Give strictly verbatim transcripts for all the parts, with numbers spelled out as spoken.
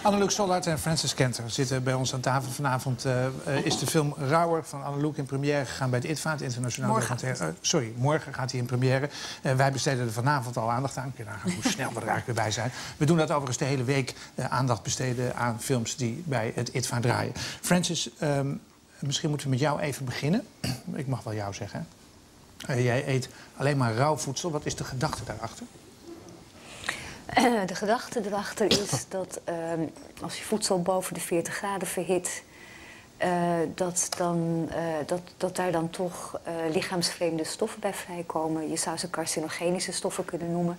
Anneloek Sollard en Frances Kenter zitten bij ons aan tafel. Vanavond uh, uh, is de film Rauwer van Anneloek in première gegaan bij het I T V A, het Internationaal Documentaire. Uh, sorry, morgen gaat hij in première. Uh, wij besteden er vanavond al aandacht aan. Kun je nagaan hoe snel we er eigenlijk weer bij zijn. We doen dat overigens de hele week, uh, aandacht besteden aan films die bij het I T V A draaien. Frances, um, misschien moeten we met jou even beginnen. Ik mag wel jou zeggen. Uh, jij eet alleen maar rauw voedsel. Wat is de gedachte daarachter? Uh, de gedachte erachter is dat uh, als je voedsel boven de veertig graden verhit, uh, dat, dan, uh, dat, dat daar dan toch uh, lichaamsvreemde stoffen bij vrijkomen. Je zou ze carcinogenische stoffen kunnen noemen.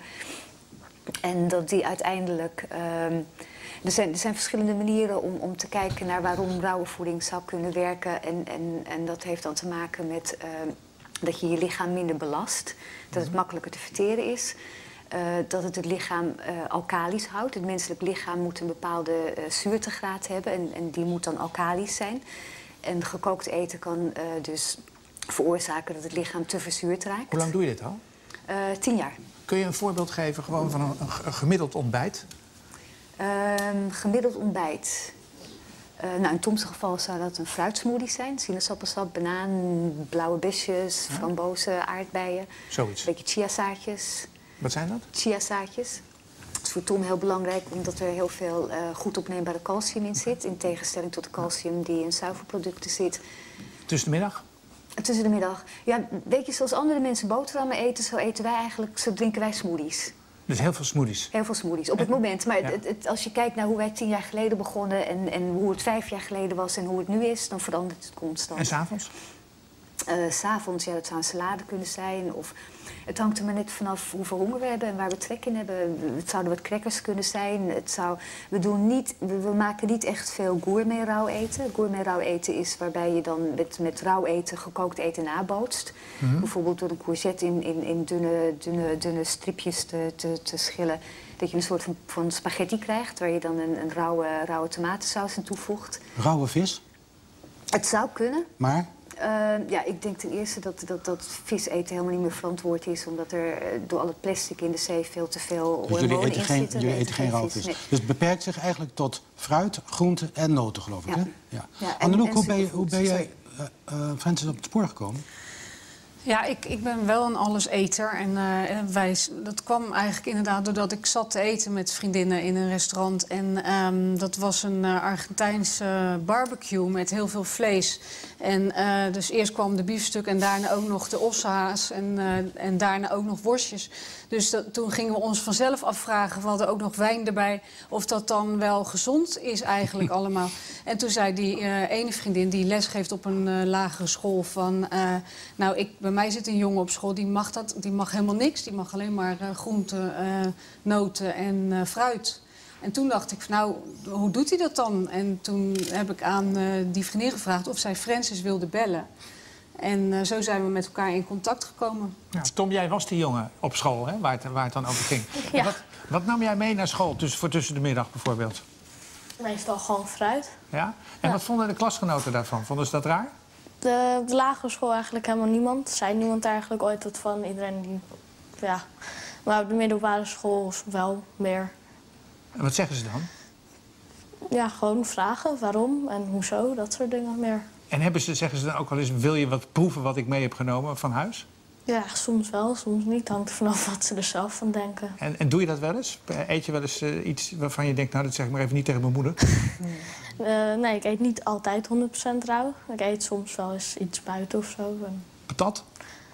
En dat die uiteindelijk... Uh, er, zijn, er zijn verschillende manieren om, om te kijken naar waarom rauwe voeding zou kunnen werken. En, en, en dat heeft dan te maken met uh, dat je je lichaam minder belast. Dat het makkelijker te verteren is. Uh, dat het het lichaam uh, alkalisch houdt. Het menselijk lichaam moet een bepaalde uh, zuurtegraad hebben en, en die moet dan alkalisch zijn. En gekookt eten kan uh, dus veroorzaken dat het lichaam te verzuurd raakt. Hoe lang doe je dit al? Uh, tien jaar. Kun je een voorbeeld geven gewoon van een, een gemiddeld ontbijt? Uh, gemiddeld ontbijt. Uh, nou, in Tom's geval zou dat een fruitsmoothie zijn. Sinaasappelsap, banaan, blauwe besjes, ja. frambozen, aardbeien. Zoiets. Een beetje chiazaadjes. Wat zijn dat? Chiazaadjes. Dat is voor Tom heel belangrijk, omdat er heel veel uh, goed opneembare calcium in zit. In tegenstelling tot de calcium die in zuivelproducten zit. Tussen de middag? Tussen de middag. Ja, weet je, zoals andere mensen boterhammen eten, zo eten wij eigenlijk, zo drinken wij smoothies. Dus heel veel smoothies? Heel veel smoothies, op het moment. Maar ja. het, het, als je kijkt naar hoe wij tien jaar geleden begonnen en, en hoe het vijf jaar geleden was en hoe het nu is, dan verandert het constant. En 's avonds? Uh, 's avonds, ja, dat zou een salade kunnen zijn. Of het hangt er maar net vanaf hoeveel honger we hebben en waar we trek in hebben. Het zouden wat crackers kunnen zijn. Het zou, we, doen niet, we, we maken niet echt veel gourmet rauw eten. Gourmet rauw eten is waarbij je dan met, met rauw eten gekookt eten nabootst. Mm-hmm. Bijvoorbeeld door een courgette in, in, in dunne, dunne, dunne stripjes te, te, te schillen. Dat je een soort van, van spaghetti krijgt waar je dan een, een rauwe, rauwe tomatensaus aan toevoegt. Rauwe vis? Het zou kunnen. Maar? Uh, ja, ik denk ten eerste dat, dat, dat vis eten helemaal niet meer verantwoord is, omdat er uh, door al het plastic in de zee veel te veel dus hormonen eten in geen, zitten. Jullie eten geen rauwe vis. Nee. Dus het beperkt zich eigenlijk tot fruit, groenten en noten, geloof ik, ja. hè? Ja. Ja, Anneloek, hoe ben je, hoe ben jij uh, uh, Frances op het spoor gekomen? Ja, ik, ik ben wel een alleseter. En uh, wij, dat kwam eigenlijk inderdaad doordat ik zat te eten met vriendinnen in een restaurant. En um, dat was een uh, Argentijnse barbecue met heel veel vlees. En uh, dus eerst kwam de biefstuk en daarna ook nog de ossehaas en, uh, en daarna ook nog worstjes. Dus dat, toen gingen we ons vanzelf afvragen, we hadden ook nog wijn erbij, of dat dan wel gezond is eigenlijk allemaal. En toen zei die uh, ene vriendin die les geeft op een uh, lagere school van, uh, nou, ik, bij mij zit een jongen op school, die mag, dat, die mag helemaal niks. Die mag alleen maar uh, groenten, uh, noten en uh, fruit. En toen dacht ik, van, nou, hoe doet hij dat dan? En toen heb ik aan uh, die vriendin gevraagd of zij Frances wilde bellen. En uh, zo zijn we met elkaar in contact gekomen. Ja, Tom, jij was die jongen op school, hè, waar, het, waar het dan over ging. Ja. Wat, wat nam jij mee naar school, tussen, voor tussen de middag bijvoorbeeld? Meestal gewoon fruit. Ja? En Ja. wat vonden de klasgenoten daarvan? Vonden ze dat raar? De, op de lagere school eigenlijk helemaal niemand. Er zei niemand eigenlijk ooit wat van. Iedereen die, ja. Maar op de middelbare school wel meer. En wat zeggen ze dan? Ja, gewoon vragen waarom en hoezo, dat soort dingen meer. En hebben ze, zeggen ze dan ook wel eens, wil je wat proeven wat ik mee heb genomen van huis? Ja, soms wel, soms niet. Hangt er vanaf wat ze er zelf van denken. En, en doe je dat wel eens? Eet je wel eens uh, iets waarvan je denkt, nou, dat zeg ik maar even niet tegen mijn moeder? uh, nee, ik eet niet altijd honderd procent rauw. Ik eet soms wel eens iets buiten of zo. En... Patat?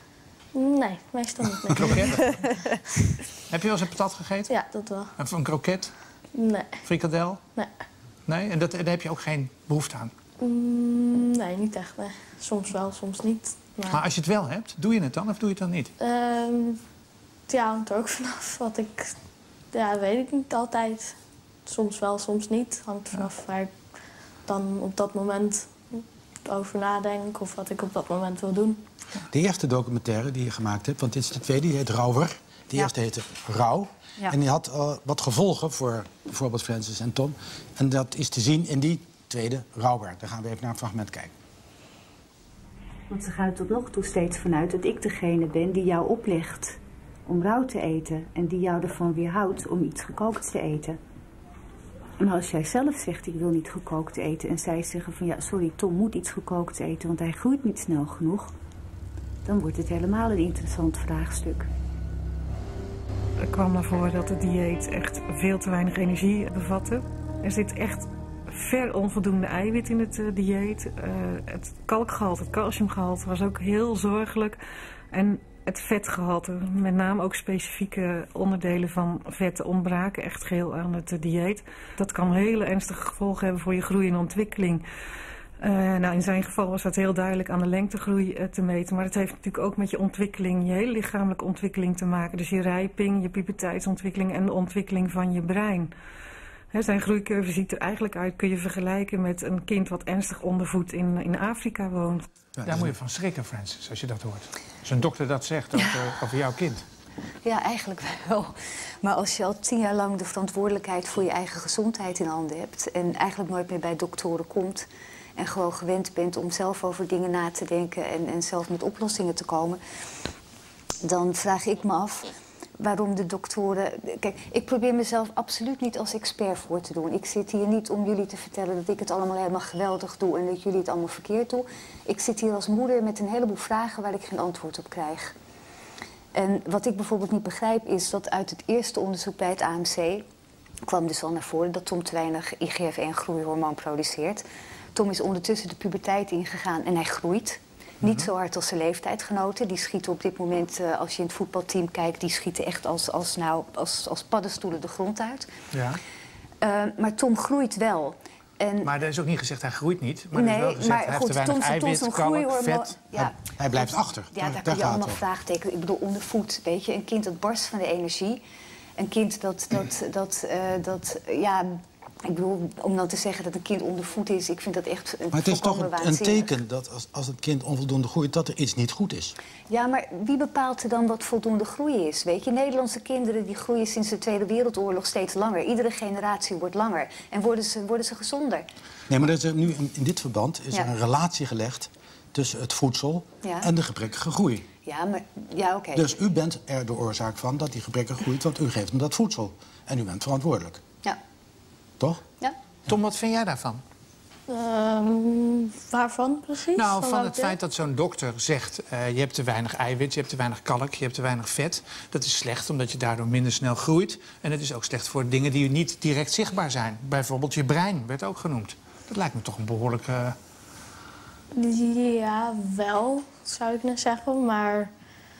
Nee, meestal niet. Een kroket? Heb je wel eens een patat gegeten? Ja, dat wel. En een kroket? Nee. Frikandel? Nee. Nee? En dat, daar heb je ook geen behoefte aan? Mm, nee, niet echt. Nee. Soms wel, soms niet. Maar... maar als je het wel hebt, doe je het dan of doe je het dan niet? Uh, ja, hangt er ook vanaf wat ik... Ja, weet ik niet altijd. Soms wel, soms niet. Hangt vanaf ja. waar ik dan op dat moment over nadenk of wat ik op dat moment wil doen. De eerste documentaire die je gemaakt hebt, want dit is de tweede, die heet Rauwer. De ja. eerste heette Rauw. Ja. En die had uh, wat gevolgen voor bijvoorbeeld Frances en Tom. En dat is te zien in die tweede Rauwer. Daar gaan we even naar een fragment kijken. Want ze gaat tot nog toe steeds vanuit dat ik degene ben die jou oplegt om rauw te eten. En die jou ervan weerhoudt om iets gekookt te eten. Maar als jij zelf zegt, ik wil niet gekookt eten... en zij zeggen van, ja, sorry, Tom moet iets gekookt eten... want hij groeit niet snel genoeg... dan wordt het helemaal een interessant vraagstuk. Er kwam naar voren dat het dieet echt veel te weinig energie bevatte. Er zit echt ver onvoldoende eiwit in het uh, dieet. Uh, het kalkgehalte, het calciumgehalte was ook heel zorgelijk. En het vetgehalte, met name ook specifieke onderdelen van vetten ontbraken echt geheel aan het uh, dieet. Dat kan hele ernstige gevolgen hebben voor je groei en ontwikkeling. Uh, nou, in zijn geval was dat heel duidelijk aan de lengtegroei uh, te meten. Maar het heeft natuurlijk ook met je ontwikkeling, je hele lichamelijke ontwikkeling te maken. Dus je rijping, je puberteitsontwikkeling en de ontwikkeling van je brein. He, zijn groeicurve ziet er eigenlijk uit, kun je vergelijken met een kind wat ernstig ondervoed in, in Afrika woont. Ja, daar moet je van schrikken, Francis, als je dat hoort. Als een dokter dat zegt over, ja. over jouw kind. Ja, eigenlijk wel. Maar als je al tien jaar lang de verantwoordelijkheid voor je eigen gezondheid in handen hebt... en eigenlijk nooit meer bij doktoren komt... en gewoon gewend bent om zelf over dingen na te denken en, en zelf met oplossingen te komen... dan vraag ik me af waarom de doktoren... Kijk, ik probeer mezelf absoluut niet als expert voor te doen. Ik zit hier niet om jullie te vertellen dat ik het allemaal helemaal geweldig doe... en dat jullie het allemaal verkeerd doen. Ik zit hier als moeder met een heleboel vragen waar ik geen antwoord op krijg. En wat ik bijvoorbeeld niet begrijp is dat uit het eerste onderzoek bij het A M C... kwam dus al naar voren dat Tom te weinig I G F één groeihormoon produceert... Tom is ondertussen de puberteit ingegaan en hij groeit. Mm-hmm. Niet zo hard als zijn leeftijdgenoten. Die schieten op dit moment, uh, als je in het voetbalteam kijkt... die schieten echt als, als, nou, als, als paddenstoelen de grond uit. Ja. Uh, maar Tom groeit wel. En... Maar er is ook niet gezegd, hij groeit niet. Maar nee, er is wel gezegd, maar hij goed, heeft te weinig Tom, eiwit, Tom kalk, vet. Ja. Hij, hij blijft achter. Ja, daar, daar daar kun je allemaal het vraagtekens. Ik bedoel, ondervoed, weet je. Een kind dat barst van de energie. Een kind dat, dat, dat, uh, dat ja... Ik bedoel, om dan te zeggen dat een kind ondervoed is, ik vind dat echt een Maar het is toch een, waanzinnig. een teken dat als, als het kind onvoldoende groeit, dat er iets niet goed is. Ja, maar wie bepaalt er dan wat voldoende groei is? Weet je, Nederlandse kinderen die groeien sinds de Tweede Wereldoorlog steeds langer. Iedere generatie wordt langer. En worden ze, worden ze gezonder. Nee, maar er is er nu in, in dit verband is ja. er een relatie gelegd tussen het voedsel ja. en de gebrekkige groei. Ja, maar... Ja, oké. Okay. Dus u bent er de oorzaak van dat die gebrekkig groeit, want u geeft hem dat voedsel. En u bent verantwoordelijk. Ja. Toch? Ja. Tom, wat vind jij daarvan? Um, waarvan precies? Nou, van, van het feit dat zo'n dokter zegt... Uh, je hebt te weinig eiwit, je hebt te weinig kalk, je hebt te weinig vet. Dat is slecht, omdat je daardoor minder snel groeit. En het is ook slecht voor dingen die niet direct zichtbaar zijn. Bijvoorbeeld je brein werd ook genoemd. Dat lijkt me toch een behoorlijke... Ja, wel, zou ik nou zeggen. Maar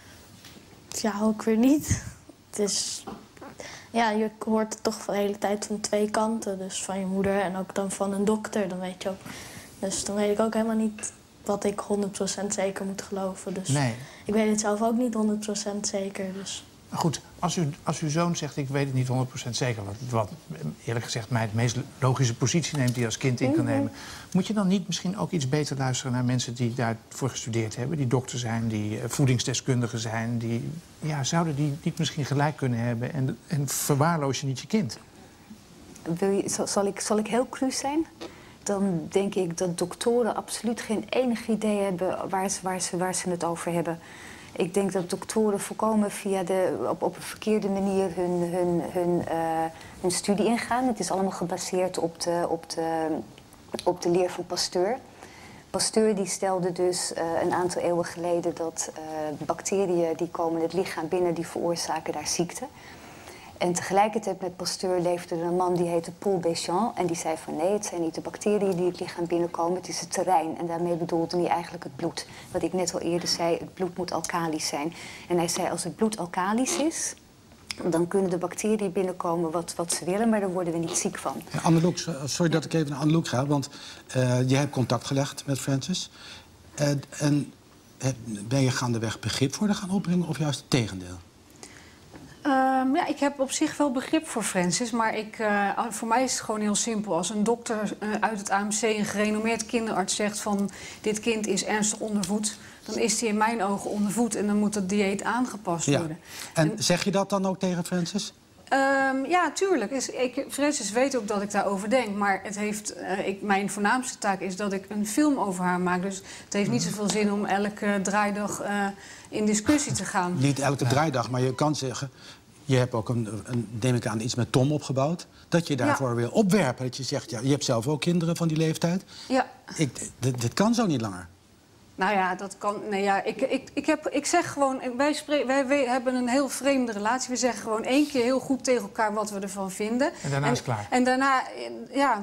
ja, ook weer niet. Het is... Ja, je hoort het toch de hele tijd van twee kanten. Dus van je moeder en ook dan van een dokter. Dan weet je ook. Dus dan weet ik ook helemaal niet wat ik honderd procent zeker moet geloven. Dus nee. Ik weet het zelf ook niet honderd procent zeker. Dus. Goed, als, u, als uw zoon zegt, ik weet het niet honderd procent zeker... Wat, wat eerlijk gezegd mij de meest logische positie neemt die je als kind in kan nemen... Mm-hmm. Moet je dan niet misschien ook iets beter luisteren naar mensen die daarvoor gestudeerd hebben... die dokter zijn, die voedingsdeskundigen zijn... Die, ja, zouden die niet misschien gelijk kunnen hebben en, en verwaarloos je niet je kind? Wil je, zal, zal, ik, zal ik heel cru zijn? Dan denk ik dat doktoren absoluut geen enig idee hebben waar ze, waar ze, waar ze het over hebben... Ik denk dat doktoren volkomen via de, op, op een verkeerde manier hun, hun, hun, uh, hun studie ingaan. Het is allemaal gebaseerd op de, op de, op de leer van Pasteur. Pasteur die stelde dus uh, een aantal eeuwen geleden dat uh, bacteriën die komen het lichaam binnen, die veroorzaken daar ziekte. En tegelijkertijd met Pasteur leefde er een man die heette Paul Béchamp. En die zei van nee, het zijn niet de bacteriën die het lichaam binnenkomen, het is het terrein. En daarmee bedoelde hij eigenlijk het bloed. Wat ik net al eerder zei, het bloed moet alkalisch zijn. En hij zei als het bloed alkalisch is, dan kunnen de bacteriën binnenkomen wat, wat ze willen, maar daar worden we niet ziek van. Ja, Anneloek, sorry dat ik even naar Anneloek ga, want uh, jij hebt contact gelegd met Francis. Uh, en ben je gaandeweg begrip voor haar gaan opbrengen of juist het tegendeel? Um, ja, ik heb op zich wel begrip voor Francis, maar ik, uh, voor mij is het gewoon heel simpel. Als een dokter uh, uit het A M C, een gerenommeerd kinderarts, zegt van dit kind is ernstig ondervoed, dan is hij in mijn ogen ondervoed en dan moet dat dieet aangepast ja. worden. En, en zeg je dat dan ook tegen Francis? Um, ja, tuurlijk. Is, ik, Francis weet ook dat ik daarover denk. Maar het heeft, uh, ik, mijn voornaamste taak is dat ik een film over haar maak. Dus het heeft niet zoveel zin om elke draaidag uh, in discussie te gaan. Niet elke draaidag, maar je kan zeggen... je hebt ook, een, een, neem ik aan, iets met Tom opgebouwd. Dat je daarvoor ja. wil opwerpen. Dat je zegt, ja, je hebt zelf ook kinderen van die leeftijd. Ja. Ik, dit, dit kan zo niet langer. Nou ja, dat kan. Nee, ja, ik, ik, ik, heb, ik zeg gewoon, wij, spreken, wij, wij hebben een heel vreemde relatie. We zeggen gewoon één keer heel goed tegen elkaar wat we ervan vinden. En daarna en, is het klaar. En daarna, ja.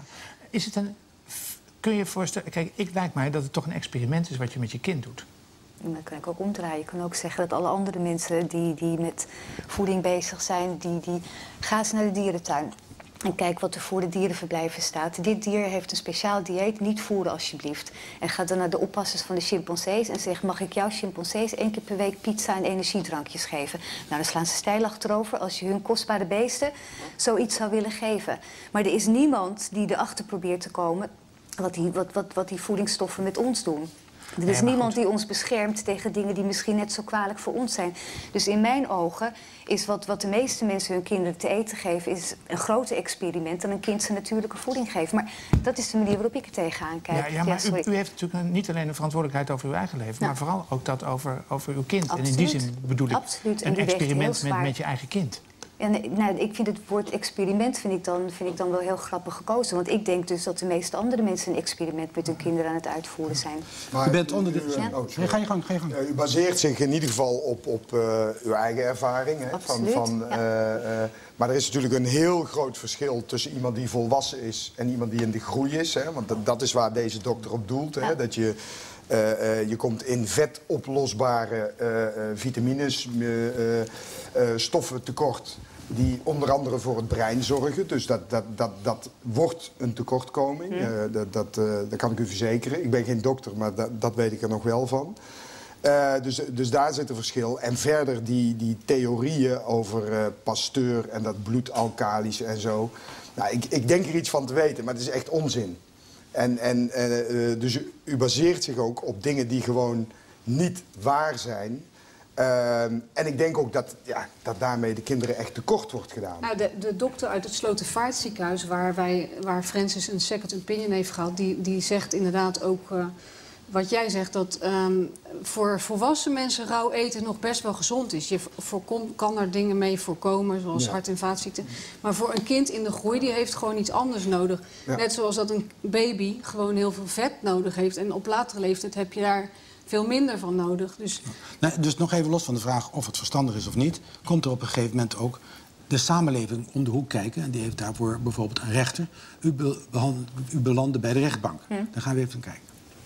Is het een, kun je je voorstellen, kijk, ik lijkt mij dat het toch een experiment is wat je met je kind doet. Dat kan ik ook omdraaien. Je kan ook zeggen dat alle andere mensen die, die met voeding bezig zijn, die, die gaan eens naar de dierentuin. En kijk wat er voor de dierenverblijven staat. Dit dier heeft een speciaal dieet, niet voeren alsjeblieft. En ga dan naar de oppassers van de chimpansees en zeg, mag ik jouw chimpansees één keer per week pizza en energiedrankjes geven? Nou, dan slaan ze stijl achterover als je hun kostbare beesten zoiets zou willen geven. Maar er is niemand die erachter probeert te komen wat die, wat, wat, wat die voedingsstoffen met ons doen. Er is nee, niemand goed. die ons beschermt tegen dingen die misschien net zo kwalijk voor ons zijn. Dus in mijn ogen is wat, wat de meeste mensen hun kinderen te eten geven, is een groter experiment dan een kind zijn natuurlijke voeding geven. Maar dat is de manier waarop ik er tegenaan kijk. Ja, ja maar ja, u, u heeft natuurlijk niet alleen een verantwoordelijkheid over uw eigen leven, ja. maar vooral ook dat over, over uw kind. Absoluut. En in die zin bedoel ik Absoluut. een experiment met, met je eigen kind. En, nou, ik vind het woord experiment vind ik, dan, vind ik dan wel heel grappig gekozen. Want ik denk dus dat de meeste andere mensen een experiment met hun kinderen aan het uitvoeren zijn. Maar u bent onder de... Ja. Oh, nee, ga je gang, ga je gang. Uh, u baseert zich in ieder geval op, op uh, uw eigen ervaring. Hè, Absoluut, van, van, ja. uh, uh, maar er is natuurlijk een heel groot verschil tussen iemand die volwassen is en iemand die in de groei is. Hè, want dat, dat is waar deze dokter op doelt. Hè, ja. Dat je... Uh, uh, je komt in vetoplosbare uh, uh, vitamines, uh, uh, uh, stoffen tekort die onder andere voor het brein zorgen. Dus dat, dat, dat, dat wordt een tekortkoming. Mm. Uh, dat, dat, uh, dat kan ik u verzekeren. Ik ben geen dokter, maar dat, dat weet ik er nog wel van. Uh, dus, dus daar zit een verschil. En verder die, die theorieën over uh, Pasteur en dat bloedalkalisch en zo. Nou, ik, ik denk er iets van te weten, maar het is echt onzin. En, en, uh, dus u, u baseert zich ook op dingen die gewoon niet waar zijn. Uh, en ik denk ook dat, ja, dat daarmee de kinderen echt tekort wordt gedaan. Nou, de, de dokter uit het Slotervaartziekenhuis, waar, wij, waar Francis een second opinion heeft gehad, die, die zegt inderdaad ook uh, wat jij zegt, dat um, voor volwassen mensen rauw eten nog best wel gezond is. Je voorkom, kan er dingen mee voorkomen, zoals ja. hart- en vaatziekten. Maar voor een kind in de groei, die heeft gewoon iets anders nodig. Ja. Net zoals dat een baby gewoon heel veel vet nodig heeft. En op latere leeftijd heb je daar veel minder van nodig. Dus... Nee, dus nog even los van de vraag of het verstandig is of niet, komt er op een gegeven moment ook de samenleving om de hoek kijken. En die heeft daarvoor bijvoorbeeld een rechter. U, be u belandde bij de rechtbank. Hm. Daar gaan we even kijken.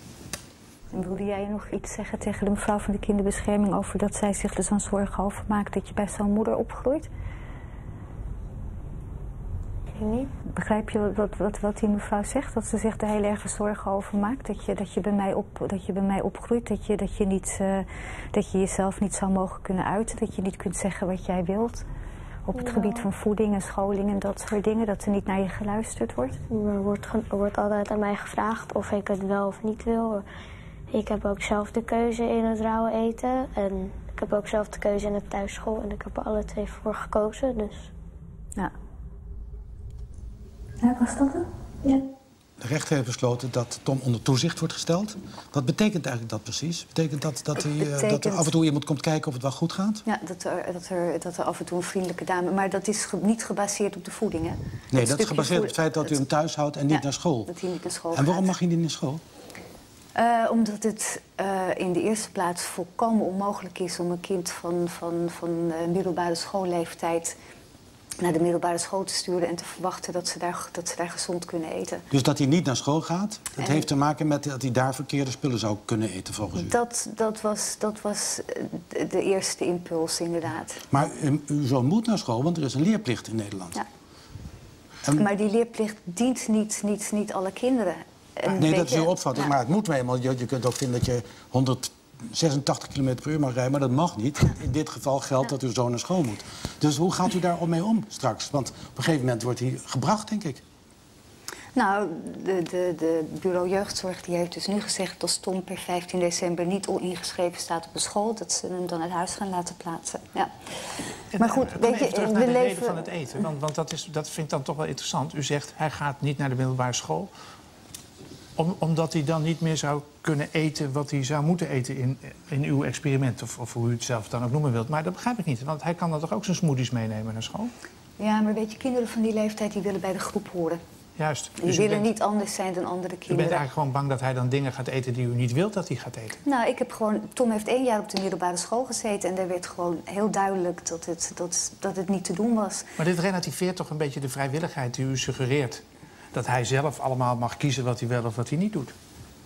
En wilde jij nog iets zeggen tegen de mevrouw van de kinderbescherming over dat zij zich er zo'n zorgen over maakt dat je bij zo'n moeder opgroeit? Niet. Begrijp je wat, wat, wat die mevrouw zegt? Dat ze zich er heel erg zorgen over maakt? Dat je, dat je, bij, mij op, dat je bij mij opgroeit? Dat je, dat, je niet, uh, dat je jezelf niet zou mogen kunnen uiten? Dat je niet kunt zeggen wat jij wilt? Op het ja. gebied van voeding en scholing en dat soort dingen? Dat er niet naar je geluisterd wordt? Er wordt, er wordt altijd aan mij gevraagd of ik het wel of niet wil. Ik heb ook zelf de keuze in het rauwe eten. En ik heb ook zelf de keuze in de thuisschool. En ik heb er alle twee voor gekozen, dus... Ja. Ja, was dat het? Ja. De rechter heeft besloten dat Tom onder toezicht wordt gesteld. Wat betekent eigenlijk dat precies? Betekent dat dat, hij, betekent... dat er af en toe iemand komt kijken of het wel goed gaat? Ja, dat er, dat er, dat er af en toe een vriendelijke dame... Maar dat is ge, niet gebaseerd op de voeding, hè? Nee, dat, dat is gebaseerd op het feit dat u hem thuis houdt en niet ja, naar school. dat hij niet naar school En waarom gaat. mag hij niet naar school? Uh, omdat het uh, in de eerste plaats volkomen onmogelijk is om een kind van, van, van uh, middelbare schoolleeftijd naar de middelbare school te sturen en te verwachten dat ze daar, dat ze daar gezond kunnen eten. Dus dat hij niet naar school gaat, dat en heeft te maken met dat hij daar verkeerde spullen zou kunnen eten volgens u? Dat, dat, was, dat was de, de eerste impuls, inderdaad. Maar u, uw zoon moet naar school, want er is een leerplicht in Nederland. Ja. En... Maar die leerplicht dient niet, niet, niet alle kinderen. Nee, beetje, dat is uw opvatting, ja. Maar het moet wel eenmaal. Je, je kunt ook vinden dat je honderdzesentachtig kilometer per uur mag rijden, maar dat mag niet. In dit geval geldt ja. dat uw zoon naar school moet. Dus hoe gaat u daar mee om straks? Want op een gegeven moment wordt hij gebracht, denk ik. Nou, de, de, de bureau jeugdzorg die heeft dus nu gezegd dat als Tom per vijftien december niet ingeschreven staat op een school, dat ze hem dan uit huis gaan laten plaatsen. Ja. Maar goed, Kom weet je, terug we naar de leven... reden van het eten, want, want dat, is, dat vind ik dan toch wel interessant. U zegt, hij gaat niet naar de middelbare school. Om, omdat hij dan niet meer zou kunnen eten wat hij zou moeten eten in, in uw experiment. Of, of hoe u het zelf dan ook noemen wilt. Maar dat begrijp ik niet. Want hij kan dan toch ook zijn smoothies meenemen naar school? Ja, maar weet je, kinderen van die leeftijd die willen bij de groep horen. Juist. Die Dus u willen bent, niet anders zijn dan andere u bent kinderen. eigenlijk gewoon bang dat hij dan dingen gaat eten die u niet wilt dat hij gaat eten? Nou, ik heb gewoon... Tom heeft één jaar op de middelbare school gezeten... en daar werd gewoon heel duidelijk dat het, dat, dat het niet te doen was. Maar dit relativeert toch een beetje de vrijwilligheid die u suggereert. Dat hij zelf allemaal mag kiezen wat hij wel of wat hij niet doet.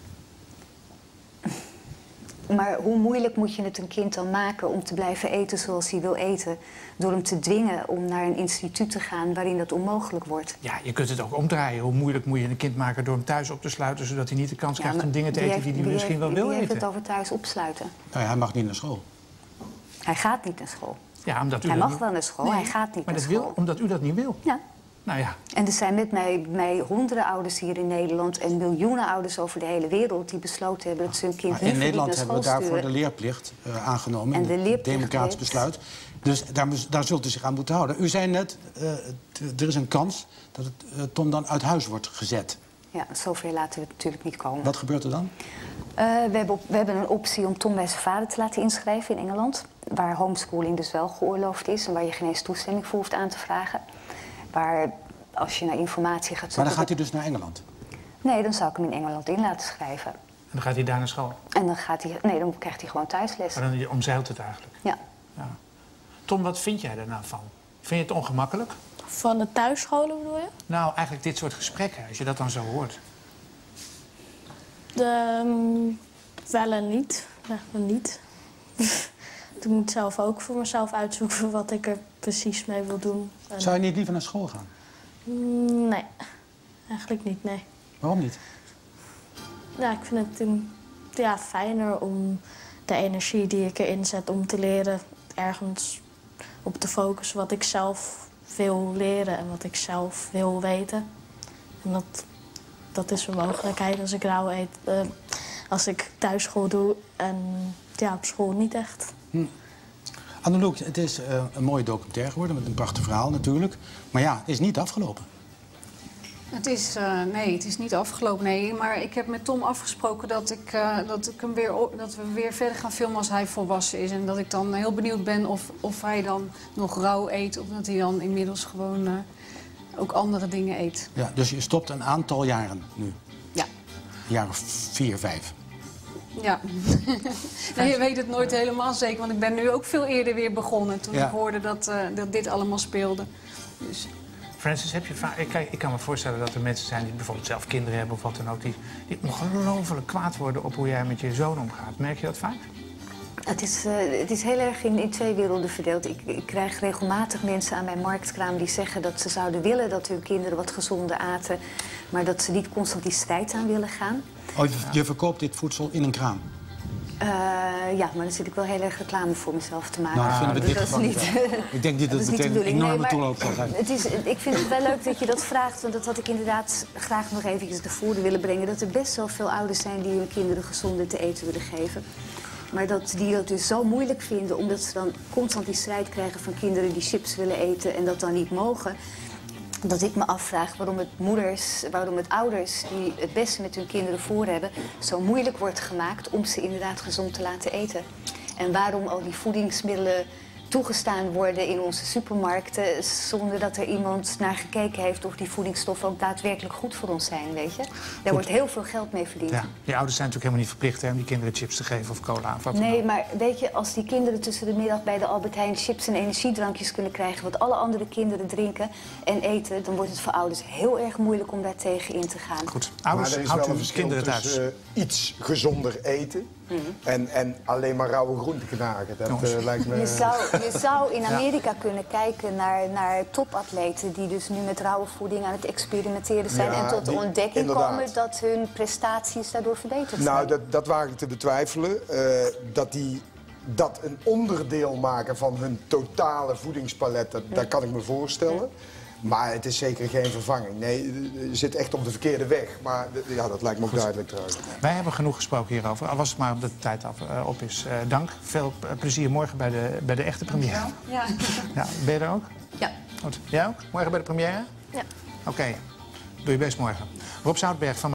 Maar hoe moeilijk moet je het een kind dan maken om te blijven eten zoals hij wil eten? Door hem te dwingen om naar een instituut te gaan waarin dat onmogelijk wordt. Ja, je kunt het ook omdraaien. Hoe moeilijk moet je een kind maken door hem thuis op te sluiten... zodat hij niet de kans krijgt Ja, om dingen te eten heeft, die hij misschien heeft, wel wil wie eten. heeft het over thuis opsluiten? Nou ja, hij mag niet naar school. Hij gaat niet naar school. Ja, omdat u Hij dat mag niet... wel naar school, Nee, hij gaat niet maar naar dat school. wil omdat u dat niet wil. Ja. Nou ja. En er zijn met mij, mij honderden ouders hier in Nederland... en miljoenen ouders over de hele wereld die besloten hebben... dat ze hun kind Maar liever in niet naar Nederland school hebben we daarvoor sturen. de leerplicht uh, aangenomen. En de een leerplicht democratisch heeft- besluit. Dus daar, moet- daar zult u zich aan moeten houden. U zei net, uh, t- er is een kans dat het, uh, Tom dan uit huis wordt gezet. Ja, zover laten we het natuurlijk niet komen. Wat gebeurt er dan? Uh, we, hebben op, we hebben een optie om Tom bij zijn vader te laten inschrijven in Engeland. Waar homeschooling dus wel geoorloofd is en waar je geen eens toestemming voor hoeft aan te vragen. Waar als je naar informatie gaat zoeken... Maar dan gaat hij dus naar Engeland? Nee, dan zou ik hem in Engeland in laten schrijven. En dan gaat hij daar naar school. En dan, gaat hij... nee, dan krijgt hij gewoon thuisles. Maar dan omzeilt het eigenlijk. Ja. Ja. Tom, wat vind jij er nou van? Vind je het ongemakkelijk? Van de thuisscholen bedoel je? Nou, eigenlijk dit soort gesprekken, als je dat dan zo hoort. De, um, wel en niet. Ja, wel niet. Ik moet zelf ook voor mezelf uitzoeken wat ik er precies mee wil doen. En... Zou je niet liever naar school gaan? Mm, nee, eigenlijk niet, nee. Waarom niet? Ja, ik vind het um, ja, fijner om de energie die ik erin zet om te leren... ergens op te focussen wat ik zelf wil leren en wat ik zelf wil weten. En dat, dat is een mogelijkheid als ik rauw eet. Uh, als ik thuisschool doe en ja, op school niet echt. Hm. Anneloek, het is uh, een mooie documentaire geworden met een prachtig verhaal natuurlijk. Maar ja, het is niet afgelopen. Het is, uh, nee, het is niet afgelopen, nee. Maar ik heb met Tom afgesproken dat, ik, uh, dat, ik hem weer, dat we weer verder gaan filmen als hij volwassen is. En dat ik dan heel benieuwd ben of, of hij dan nog rauw eet... of dat hij dan inmiddels gewoon uh, ook andere dingen eet. Ja, dus je stopt een aantal jaren nu? Ja. Een jaar of vier, vijf? Ja. Nee, je weet het nooit helemaal zeker, want ik ben nu ook veel eerder weer begonnen... toen Ja. ik hoorde dat, uh, dat dit allemaal speelde. Dus... Francis, heb je va- ik, kijk, ik kan me voorstellen dat er mensen zijn die bijvoorbeeld zelf kinderen hebben of wat dan ook... die, die ongelooflijk kwaad worden op hoe jij met je zoon omgaat. Merk je dat vaak? Het is, uh, het is heel erg in, in twee werelden verdeeld. Ik, ik krijg regelmatig mensen aan mijn marktkraam die zeggen dat ze zouden willen dat hun kinderen wat gezonder aten, maar dat ze niet constant die strijd aan willen gaan. Oh, je, je verkoopt dit voedsel in een kraam? Uh, ja, maar dan zit ik wel heel erg reclame voor mezelf te maken. Nou, vinden we dit dat is geval niet. Ik denk dit dat is het niet de een bedoeling. enorme Nee, maar toeloop zal zijn. Het is, ik vind het wel leuk dat je dat vraagt, want dat had ik inderdaad graag nog eventjes naar voren willen brengen. Dat er best wel veel ouders zijn die hun kinderen gezonder te eten willen geven. Maar dat die dat dus zo moeilijk vinden, omdat ze dan constant die strijd krijgen van kinderen die chips willen eten en dat dan niet mogen. Dat ik me afvraag waarom het moeders, waarom het ouders die het beste met hun kinderen voor hebben, zo moeilijk wordt gemaakt om ze inderdaad gezond te laten eten. En waarom al die voedingsmiddelen toegestaan worden in onze supermarkten zonder dat er iemand naar gekeken heeft of die voedingsstoffen ook daadwerkelijk goed voor ons zijn, weet je? Daar wordt heel veel geld mee verdiend. Ja, die ouders zijn natuurlijk helemaal niet verplicht hè, om die kinderen chips te geven of cola of wat dan Nee, ook. maar weet je, als die kinderen tussen de middag bij de Albert Heijn chips en energiedrankjes kunnen krijgen wat alle andere kinderen drinken en eten, dan wordt het voor ouders heel erg moeilijk om daar tegen in te gaan. Goed, Maar ouders, er is houdt wel uw een verschil kinderen thuis. tussen uh, iets gezonder eten en, en alleen maar rauwe groenten knagen. Dat Jongens. uh, lijkt me... Je zou, je zou in Amerika kunnen kijken naar, naar topatleten die dus nu met rauwe voeding aan het experimenteren zijn Ja, en tot de die- ontdekking inderdaad. komen dat hun prestaties daardoor verbeterd zijn. Nou, dat, dat waag ik te betwijfelen. Uh, dat die dat een onderdeel maken van hun totale voedingspalet, dat, dat kan ik me voorstellen. Maar het is zeker geen vervanging. Nee, je zit echt op de verkeerde weg. Maar ja, dat lijkt me ook duidelijk trouwens. Wij hebben genoeg gesproken hierover, al was het maar omdat de tijd af, uh, op is. Uh, dank, veel uh, plezier morgen bij de, bij de echte première. Ja. Ja, ben je er ook? Ja. Goed. Jij ook? Morgen bij de première? Ja. Oké, doe je best morgen. Rob Zoutberg van